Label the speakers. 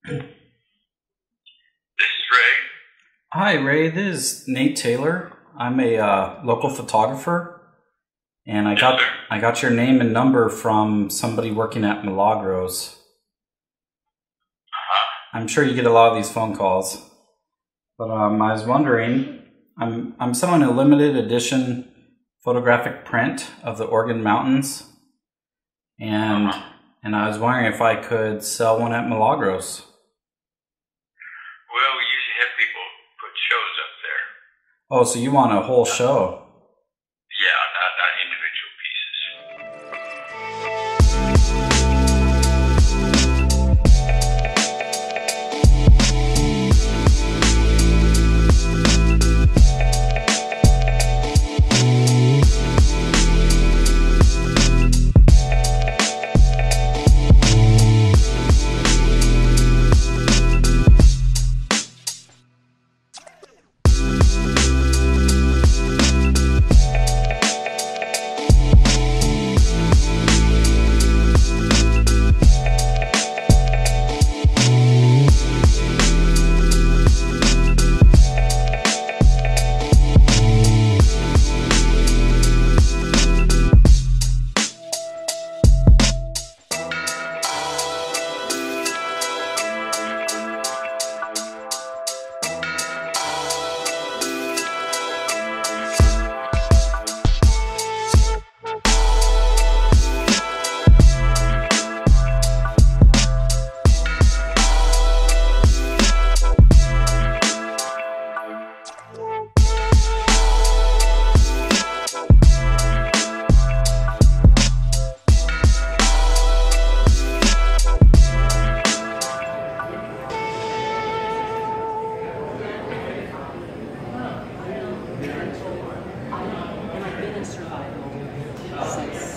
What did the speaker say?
Speaker 1: This is Ray.
Speaker 2: Hi, Ray. This is Nate Taylor. I'm a local photographer, and I got your name and number from somebody working at Milagros. I'm sure you get a lot of these phone calls, but I was wondering, I'm selling a limited edition photographic print of the Oregon Mountains, and I was wondering if I could sell one at Milagros.
Speaker 1: Well, we usually have people put shows up there.
Speaker 2: Oh, so you want a whole show?
Speaker 1: Yeah, not individual pieces.
Speaker 3: And I've been in survival since